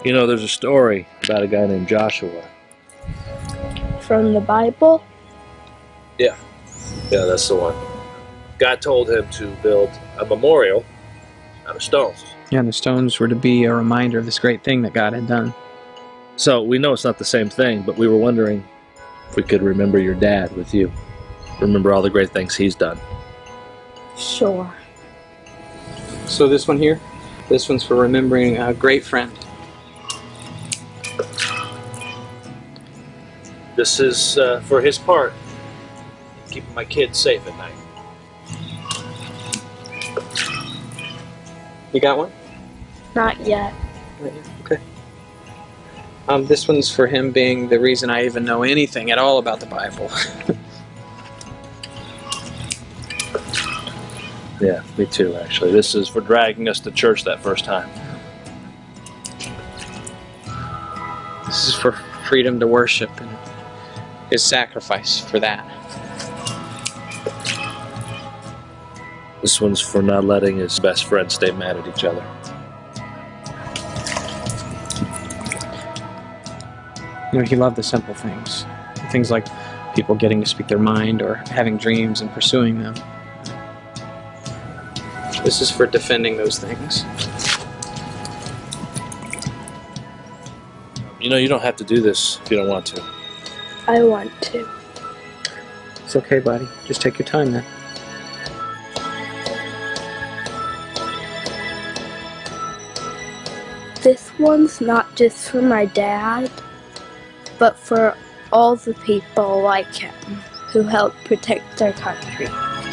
You know, there's a story about a guy named Joshua. From the Bible? Yeah, that's the one. God told him to build a memorial out of stones. Yeah, and the stones were to be a reminder of this great thing that God had done. So we know it's not the same thing, but we were wondering if we could remember your dad with you. Remember all the great things he's done. Sure. So this one here, this one's for remembering a great friend. This is for his part, keeping my kids safe at night. You got one? Not yet. Not yet. Okay. This one's for him being the reason I even know anything at all about the Bible. Yeah, me too, actually. This is for dragging us to church that first time. This is for freedom to worship and his sacrifice for that. This one's for not letting his best friends stay mad at each other. You know, he loved the simple things. Things like people getting to speak their mind or having dreams and pursuing them. This is for defending those things. You know, you don't have to do this if you don't want to. I want to. It's okay, buddy. Just take your time then. This one's not just for my dad, but for all the people like him who help protect their country.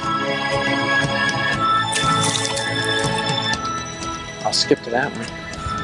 I'll skip to that one.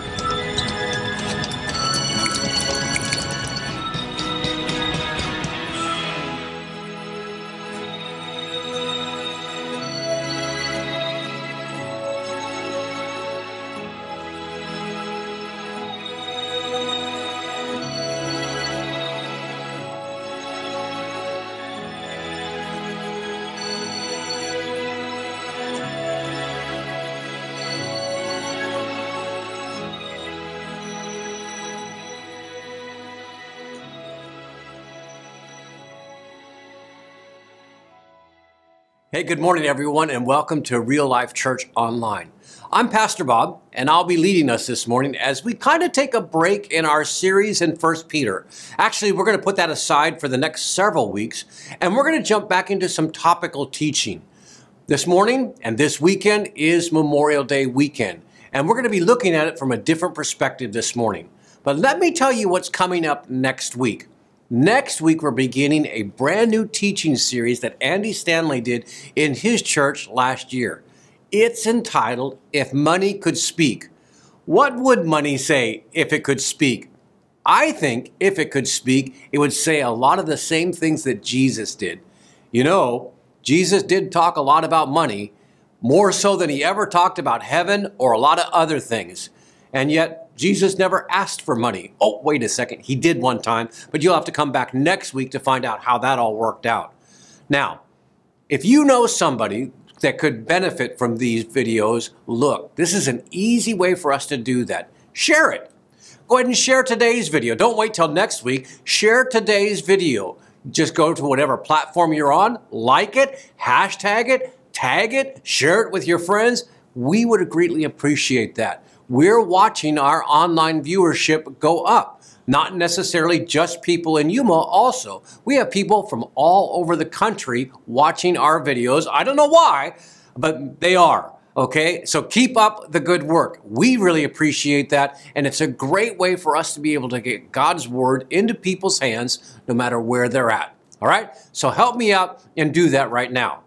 Hey, good morning, everyone, and welcome to Real Life Church Online. I'm Pastor Bob, and I'll be leading us this morning as we kind of take a break in our series in 1 Peter. Actually, we're going to put that aside for the next several weeks, and we're going to jump back into some topical teaching. This morning and this weekend is Memorial Day weekend, and we're going to be looking at it from a different perspective this morning. But let me tell you what's coming up next week. Next week, we're beginning a brand new teaching series that Andy Stanley did in his church last year. It's entitled, If Money Could Speak. What would money say if it could speak? I think if it could speak, it would say a lot of the same things that Jesus did. You know, Jesus did talk a lot about money, more so than he ever talked about heaven or a lot of other things. And yet, Jesus never asked for money. Oh, wait a second. He did one time, but you'll have to come back next week to find out how that all worked out. Now, if you know somebody that could benefit from these videos, look, this is an easy way for us to do that. Share it. Go ahead and share today's video. Don't wait till next week. Share today's video. Just go to whatever platform you're on, like it, hashtag it, tag it, share it with your friends. We would greatly appreciate that. We're watching our online viewership go up. Not necessarily just people in Yuma also. We have people from all over the country watching our videos. I don't know why, but they are. Okay, so keep up the good work. We really appreciate that, and it's a great way for us to be able to get God's word into people's hands no matter where they're at. All right, so help me out and do that right now.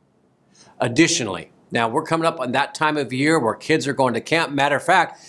Additionally, now, we're coming up on that time of year where kids are going to camp. Matter of fact,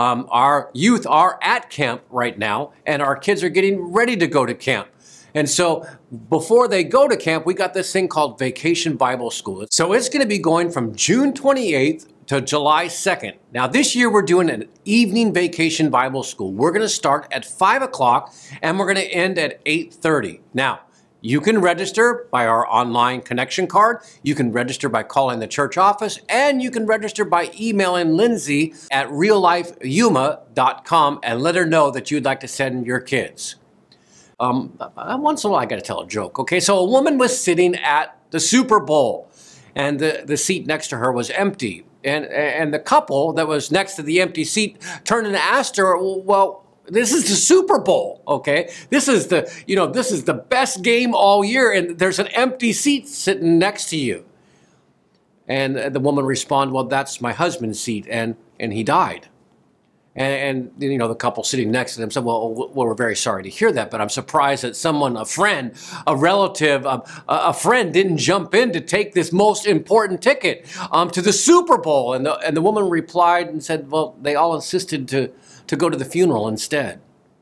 our youth are at camp right now, and our kids are getting ready to go to camp. And so before they go to camp, we got this thing called Vacation Bible School. So it's going to be going from June 28th to July 2nd. Now, this year we're doing an evening Vacation Bible School. We're going to start at 5 o'clock, and we're going to end at 8:30. Now, You can register by our online connection card. You can register by calling the church office, and you can register by emailing Lindsay at reallifeyuma.com and let her know that you'd like to send your kids. Once in a while, I got to tell a joke. Okay, so a woman was sitting at the Super Bowl, and the seat next to her was empty. And the couple that was next to the empty seat turned and asked her, well, this is the Super Bowl, okay? This is the best game all year, and there's an empty seat sitting next to you. And the woman responded, well, that's my husband's seat, and he died. And the couple sitting next to them said, well, we're very sorry to hear that, but I'm surprised that someone, a friend, a relative, a friend didn't jump in to take this most important ticket to the Super Bowl. And the woman replied and said, well, they all insisted to go to the funeral instead.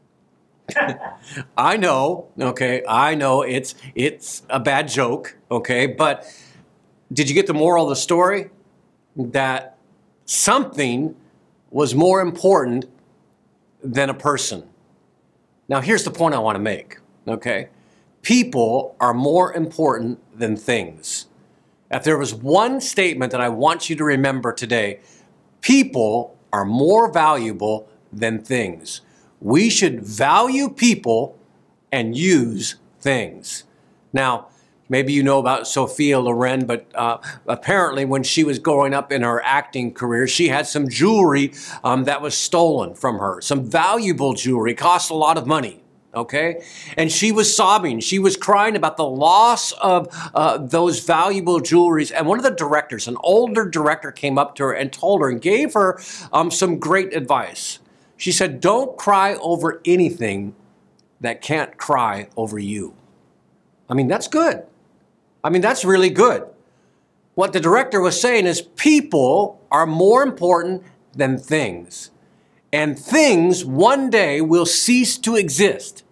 I know, okay, I know it's a bad joke, okay, but did you get the moral of the story? That something was more important than a person. Now, here's the point I want to make, okay? People are more important than things. If there was one statement that I want you to remember today, people are more valuable than things. We should value people and use things. Now, maybe you know about Sophia Loren, but apparently when she was growing up in her acting career, she had some jewelry that was stolen from her. Some valuable jewelry, cost a lot of money, okay? And she was sobbing. She was crying about the loss of those valuable jewelries. And one of the directors, an older director, came up to her and told her and gave her some great advice. She said, don't cry over anything that can't cry over you. I mean, that's good. I mean, that's really good. What the director was saying is people are more important than things. And things one day will cease to exist.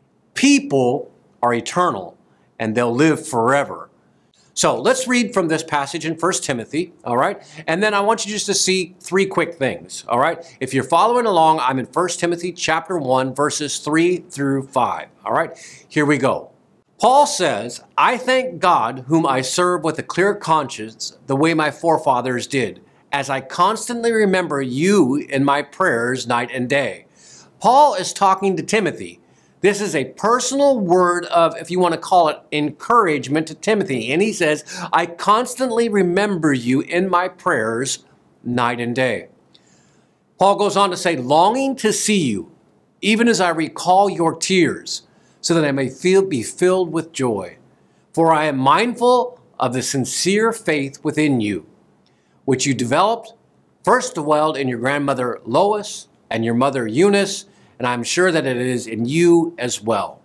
People are eternal and they'll live forever. So let's read from this passage in 1 Timothy, all right? And then I want you just to see three quick things, all right? If you're following along, I'm in 1 Timothy chapter 1, verses 3 through 5, all right? Here we go. Paul says, I thank God whom I serve with a clear conscience the way my forefathers did, as I constantly remember you in my prayers night and day. Paul is talking to Timothy. This is a personal word of, if you want to call it, encouragement to Timothy. And he says, I constantly remember you in my prayers night and day. Paul goes on to say, longing to see you, even as I recall your tears, so that I may be filled with joy. For I am mindful of the sincere faith within you, which you developed, first dwelled in your grandmother Lois and your mother Eunice, and I'm sure that it is in you as well.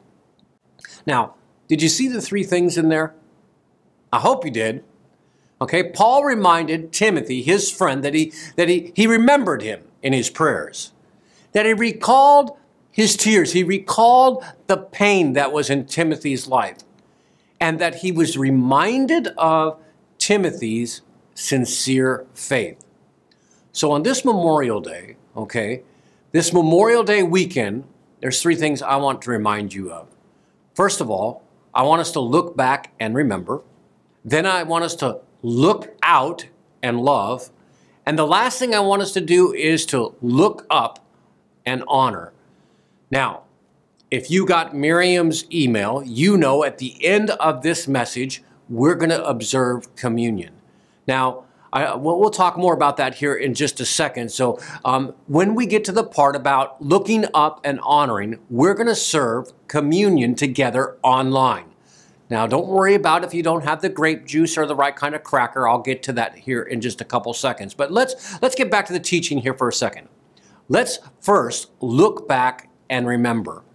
Now, did you see the three things in there? I hope you did. Okay, Paul reminded Timothy, his friend, that he remembered him in his prayers, that he recalled his tears, he recalled the pain that was in Timothy's life, and that he was reminded of Timothy's sincere faith. So on this Memorial Day, okay, this Memorial Day weekend, there's three things I want to remind you of. First of all, I want us to look back and remember. Then I want us to look out and love. And the last thing I want us to do is to look up and honor. Now, if you got Miriam's email, you know at the end of this message, we're going to observe communion. Now, we'll talk more about that here in just a second. So when we get to the part about looking up and honoring, we're going to serve communion together online. Now, don't worry about if you don't have the grape juice or the right kind of cracker. I'll get to that here in just a couple seconds. But let's get back to the teaching here for a second. Let's first look back and remember.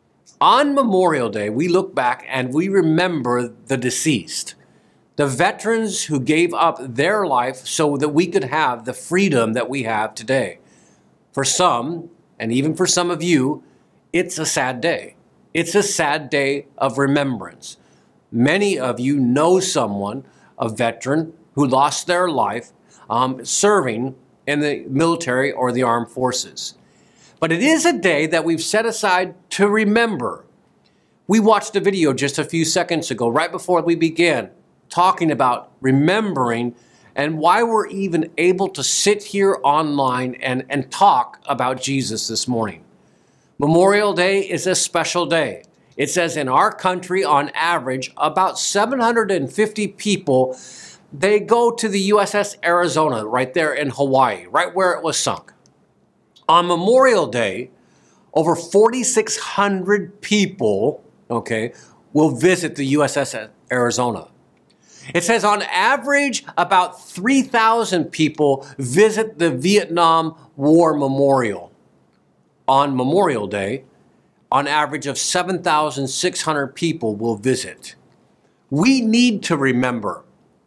On Memorial Day, we look back and we remember the deceased. The veterans who gave up their life so that we could have the freedom that we have today. For some, and even for some of you, it's a sad day. It's a sad day of remembrance. Many of you know someone, a veteran, who lost their life serving in the military or the armed forces. But it is a day that we've set aside to remember. We watched a video just a few seconds ago, right before we began, talking about remembering and why we're even able to sit here online and talk about Jesus this morning. Memorial Day is a special day. It says in our country, on average, about 750 people, they go to the USS Arizona right there in Hawaii, right where it was sunk. On Memorial Day, over 4,600 people, will visit the USS Arizona. It says on average, about 3,000 people visit the Vietnam War Memorial. On Memorial Day, on average of 7,600 people will visit. We need to remember,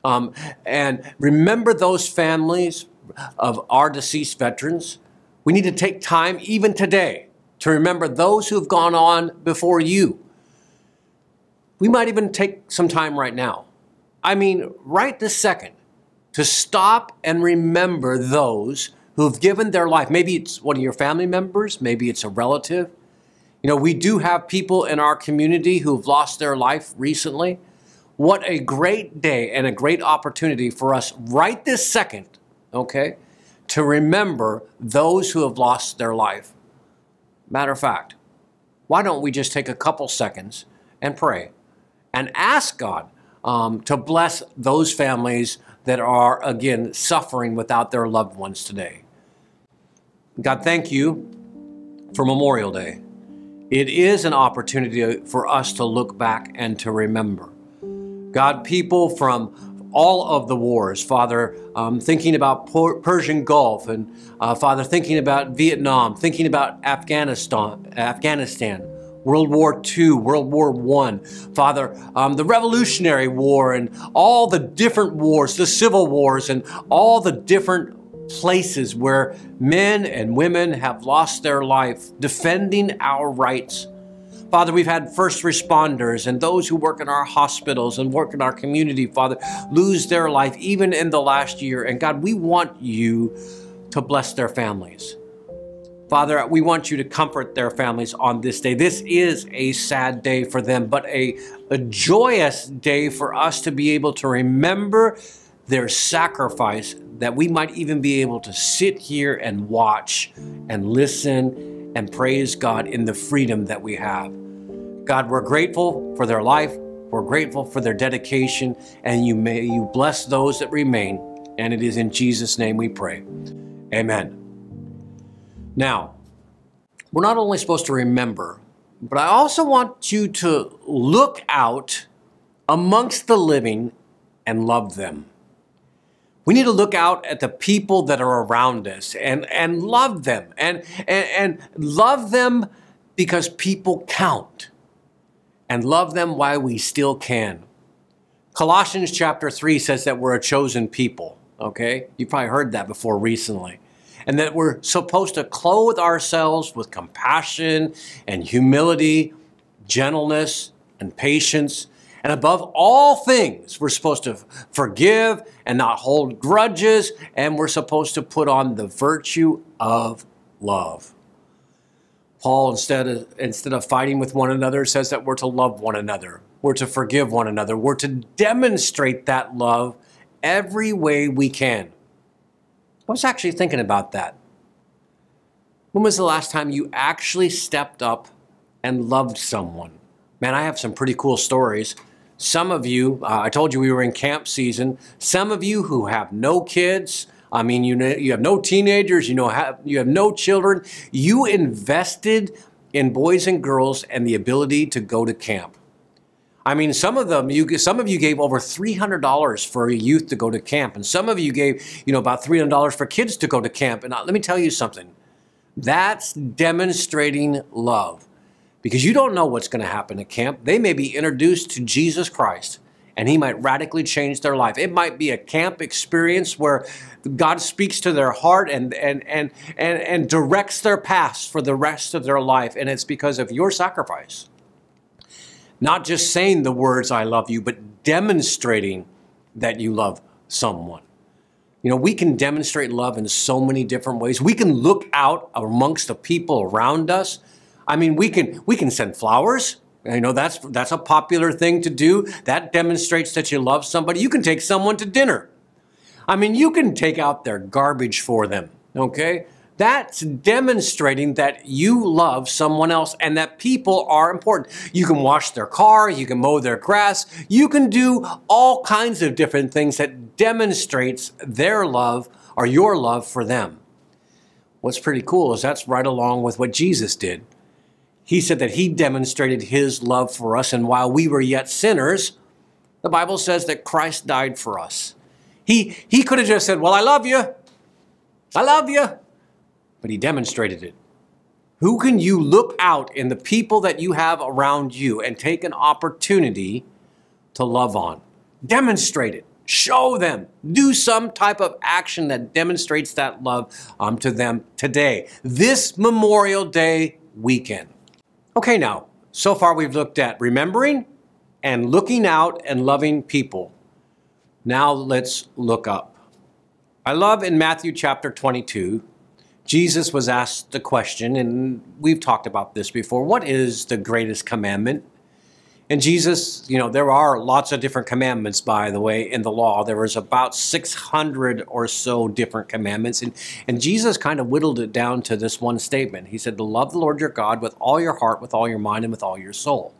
and remember those families of our deceased veterans. We need to take time even today to remember those who have gone on before you. We might even take some time right now. I mean, right this second, to stop and remember those who have given their life. Maybe it's one of your family members, maybe it's a relative. You know, we do have people in our community who've lost their life recently. What a great day and a great opportunity for us right this second, to remember those who have lost their life. Matter of fact, why don't we just take a couple seconds and pray and ask God to bless those families that are, again, suffering without their loved ones today. God, thank you for Memorial Day. It is an opportunity for us to look back and to remember. God, people from all of the wars, Father, thinking about Persian Gulf, and Father, thinking about Vietnam, thinking about Afghanistan, World War II, World War I, Father, the Revolutionary War, and all the different wars, the civil wars, and all the different places where men and women have lost their life defending our rights. Father, we've had first responders and those who work in our hospitals and work in our community, Father, lose their life even in the last year. And God, we want you to bless their families. Father, we want you to comfort their families on this day. This is a sad day for them, but a joyous day for us to be able to remember their sacrifice, that we might even be able to sit here and watch and listen and praise God in the freedom that we have. God, we're grateful for their life. We're grateful for their dedication, and may you bless those that remain. And it is in Jesus' name we pray. Amen. Now, we're not only supposed to remember, but I also want you to look out amongst the living and love them. We need to look out at the people that are around us and love them and love them because people count, and love them while we still can. Colossians chapter 3 says that we're a chosen people, You probably heard that before recently. And that we're supposed to clothe ourselves with compassion and humility, gentleness and patience. And above all things, we're supposed to forgive and not hold grudges, and we're supposed to put on the virtue of love. Paul, instead of fighting with one another, says that we're to love one another. We're to forgive one another. We're to demonstrate that love every way we can. I was actually thinking about that. When was the last time you actually stepped up and loved someone? Man, I have some pretty cool stories. Some of you, I told you we were in camp season. Some of you who have no kids, I mean, you have no teenagers, you have no children. You invested in boys and girls and the ability to go to camp. I mean, some of you gave over $300 for a youth to go to camp, and some of you gave, about $300 for kids to go to camp. And let me tell you something. That's demonstrating love, because you don't know what's going to happen at camp. They may be introduced to Jesus Christ, and he might radically change their life. It might be a camp experience where God speaks to their heart and directs their paths for the rest of their life, and it's because of your sacrifice. Not just saying the words, I love you, but demonstrating that you love someone. We can demonstrate love in so many different ways. We can look out amongst the people around us. I mean, we can send flowers. You know, that's a popular thing to do. That demonstrates that you love somebody. You can take someone to dinner. I mean, you can take out their garbage for them, okay? That's demonstrating that you love someone else and that people are important. You can wash their car, you can mow their grass, you can do all kinds of different things that demonstrates their love or your love for them. What's pretty cool is that's right along with what Jesus did. He said that he demonstrated his love for us, and while we were yet sinners, the Bible says that Christ died for us. He could have just said, well, I love you. I love you. But he demonstrated it. Who can you look out in the people that you have around you and take an opportunity to love on? Demonstrate it. Show them. Do some type of action that demonstrates that love to them today, this Memorial Day weekend. Okay, now, so far we've looked at remembering and looking out and loving people. Now let's look up. I love in Matthew chapter 22, Jesus was asked the question, and we've talked about this before, what is the greatest commandment? And Jesus, you know, there are lots of different commandments, by the way, in the law. There was about 600 or so different commandments, and Jesus kind of whittled it down to this one statement. He said, to love the Lord your God with all your heart, with all your mind, and with all your soul.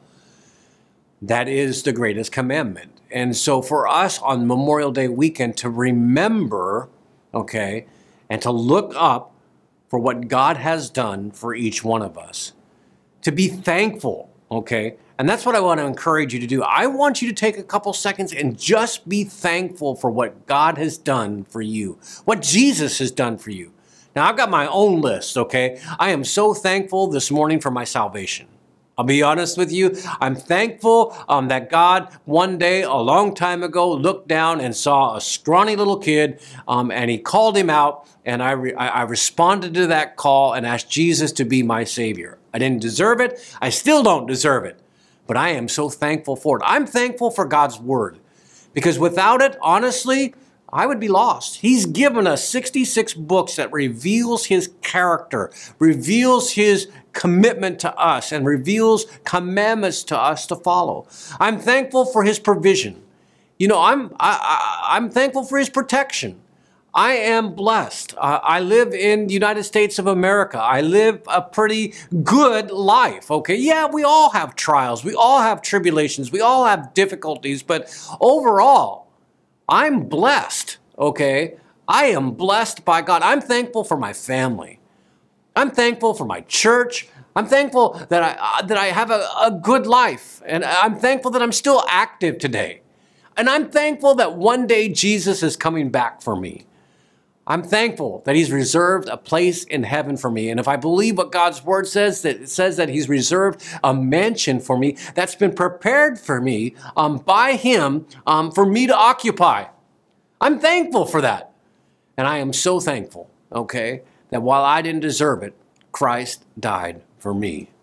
That is the greatest commandment. And so for us on Memorial Day weekend to remember, okay, and to look up for what God has done for each one of us, to be thankful, okay? And that's what I want to encourage you to do. I want you to take a couple seconds and just be thankful for what God has done for you, what Jesus has done for you. Now, I've got my own list, okay? I am so thankful this morning for my salvation. I'll be honest with you. I'm thankful that God one day, a long time ago, looked down and saw a scrawny little kid and he called him out, and I responded to that call and asked Jesus to be my Savior. I didn't deserve it. I still don't deserve it. But I am so thankful for it. I'm thankful for God's Word because without it, honestly, I would be lost. He's given us 66 books that reveals his character, reveals his commitment to us, and reveals commandments to us to follow. I'm thankful for his provision. You know, I'm thankful for his protection. I am blessed. I live in the United States of America. I live a pretty good life, okay? Yeah, we all have trials. We all have tribulations. We all have difficulties, but overall, I'm blessed, okay? I am blessed by God. I'm thankful for my family. I'm thankful for my church. I'm thankful that I have a good life. And I'm thankful that I'm still active today. And I'm thankful that one day Jesus is coming back for me. I'm thankful that he's reserved a place in heaven for me. And if I believe what God's word says, that it says that he's reserved a mansion for me that's been prepared for me by him for me to occupy. I'm thankful for that. And I am so thankful, okay, that while I didn't deserve it, Christ died for me.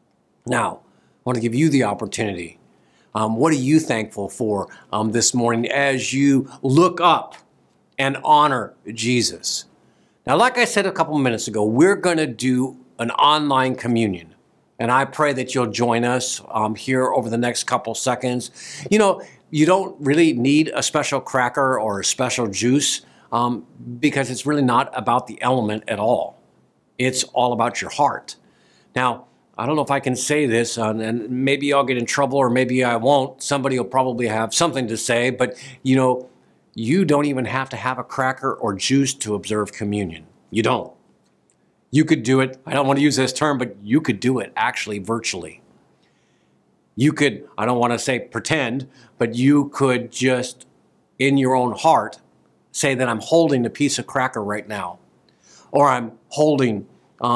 Now, I want to give you the opportunity. What are you thankful for this morning as you look up and honor Jesus? Now, like I said a couple minutes ago, we're going to do an online communion. And I pray that you'll join us here over the next couple seconds. You know, you don't really need a special cracker or a special juice because it's really not about the element at all. It's all about your heart. Now, I don't know if I can say this, and maybe I'll get in trouble or maybe I won't. Somebody will probably have something to say, but you know, you don't even have to have a cracker or juice to observe communion. You don't. You could do it, I don't want to use this term, but you could do it actually virtually. You could, I don't want to say pretend, but you could just in your own heart say that I'm holding a piece of cracker right now, or I'm holding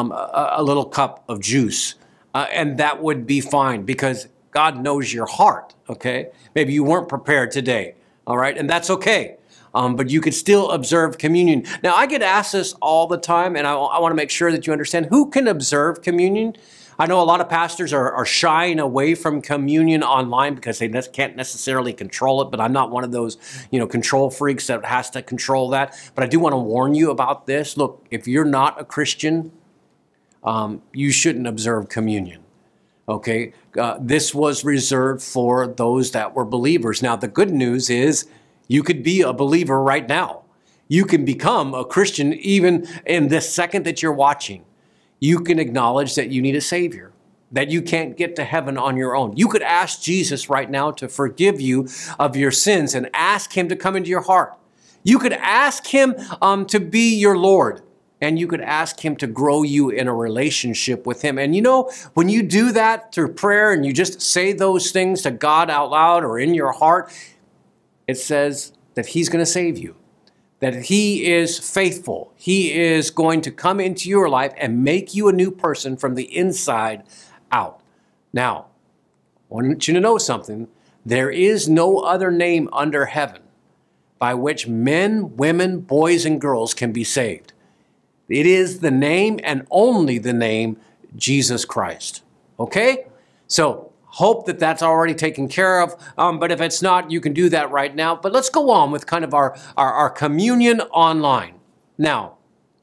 a little cup of juice, and that would be fine because God knows your heart, okay? Maybe you weren't prepared today. All right, and that's okay, but you could still observe communion. Now, I get asked this all the time, and I want to make sure that you understand who can observe communion. I know a lot of pastors are shying away from communion online because they can't necessarily control it, but I'm not one of those, control freaks that has to control that. But I do want to warn you about this. Look, if you're not a Christian, you shouldn't observe communion. Okay, this was reserved for those that were believers. Now, the good news is you could be a believer right now. You can become a Christian even in this second that you're watching. You can acknowledge that you need a Savior, that you can't get to heaven on your own. You could ask Jesus right now to forgive you of your sins and ask him to come into your heart. You could ask him to be your Lord, and you could ask him to grow you in a relationship with him. And you know, when you do that through prayer and you just say those things to God out loud or in your heart, it says that he's going to save you, that he is faithful. He is going to come into your life and make you a new person from the inside out. Now, I want you to know something. There is no other name under heaven by which men, women, boys, and girls can be saved. It is the name and only the name Jesus Christ. Okay? So hope that that's already taken care of. But if it's not, you can do that right now. But let's go on with kind of our communion online. Now,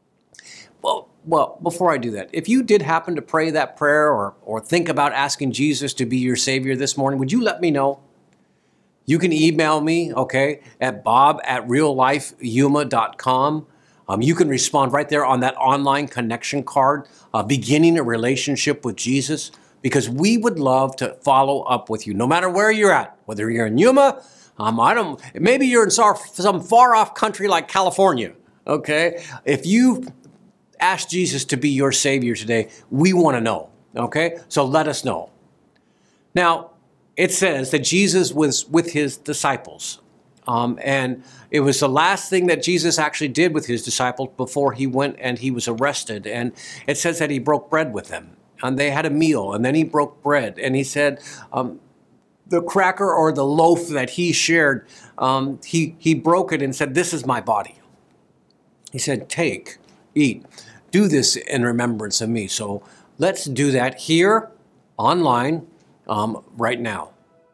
well, before I do that, if you did happen to pray that prayer or think about asking Jesus to be your Savior this morning, would you let me know? You can email me, okay, at bob@reallifeyuma.com. You can respond right there on that online connection card, beginning a relationship with Jesus, because we would love to follow up with you, no matter where you're at, whether you're in Yuma, maybe you're in some far-off country like California, okay? If you ask Jesus to be your Savior today, we want to know, okay? So let us know. Now, it says that Jesus was with his disciples. And it was the last thing that Jesus actually did with his disciples before he went and he was arrested. And it says that he broke bread with them. And they had a meal, and then he broke bread. And he said the cracker or the loaf that he shared, he broke it and said, "This is my body." He said, "Take, eat, do this in remembrance of me." So let's do that here online right now.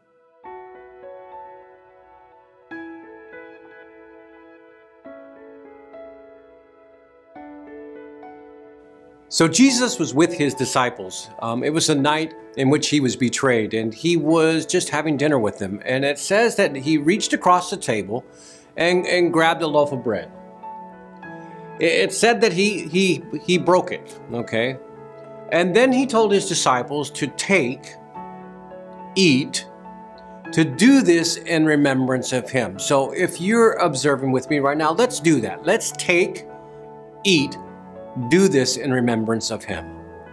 So Jesus was with his disciples. It was a night in which he was betrayed, and he was just having dinner with them. And it says that he reached across the table and grabbed a loaf of bread. It said that he broke it, okay? And then he told his disciples to take, eat, to do this in remembrance of him. So if you're observing with me right now, let's do that. Let's take, eat, do this in remembrance of him.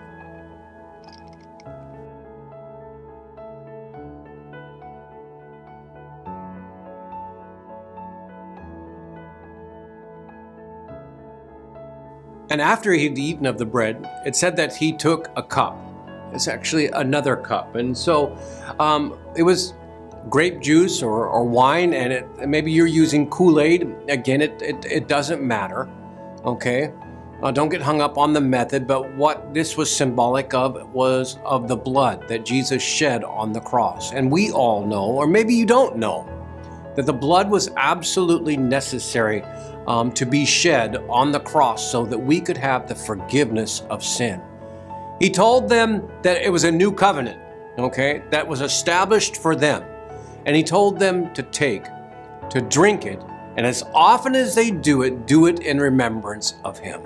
And after he'd eaten of the bread, it said that he took a cup. It's actually another cup. And so it was grape juice or wine, and maybe you're using Kool-Aid. Again, it doesn't matter, okay? Don't get hung up on the method, but what this was symbolic of was of the blood that Jesus shed on the cross. And we all know, or maybe you don't know, that the blood was absolutely necessary to be shed on the cross so that we could have the forgiveness of sin. He told them that it was a new covenant, okay, that was established for them. And he told them to take, to drink it, and as often as they do it in remembrance of him.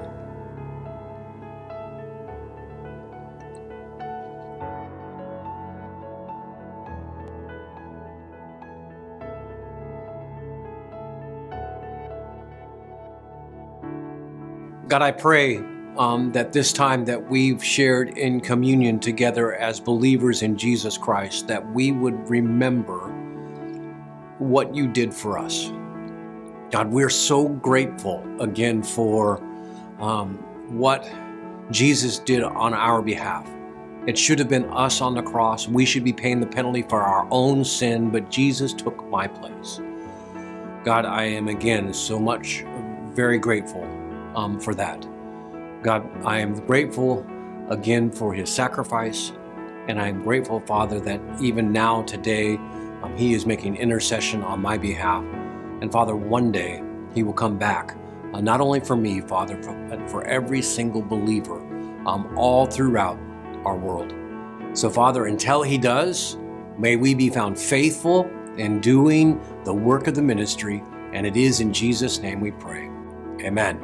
God, I pray that this time that we've shared in communion together as believers in Jesus Christ, that we would remember what you did for us. God, we're so grateful again for what Jesus did on our behalf. It should have been us on the cross. We should be paying the penalty for our own sin, but Jesus took my place. God, I am again so much very grateful for that. God, I am grateful again for his sacrifice, and I am grateful, Father, that even now today he is making intercession on my behalf. And Father, one day he will come back, not only for me, Father, but for every single believer all throughout our world. So Father, until he does, may we be found faithful in doing the work of the ministry, and it is in Jesus' name we pray. Amen.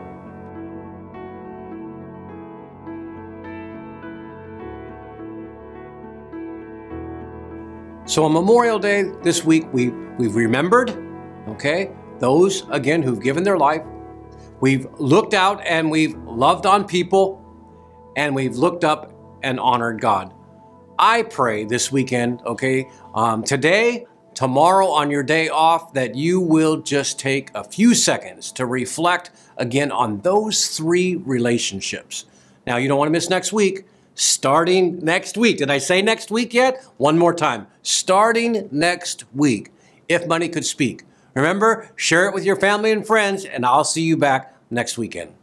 So on Memorial Day this week, we've remembered, okay, those, again, who've given their life. We've looked out and we've loved on people, and we've looked up and honored God. I pray this weekend, okay, today, tomorrow, on your day off, that you will just take a few seconds to reflect again on those 3 relationships. Now, you don't want to miss next week. Starting next week. Did I say next week yet? One more time. Starting next week, If Money Could Speak. Remember, share it with your family and friends, and I'll see you back next weekend.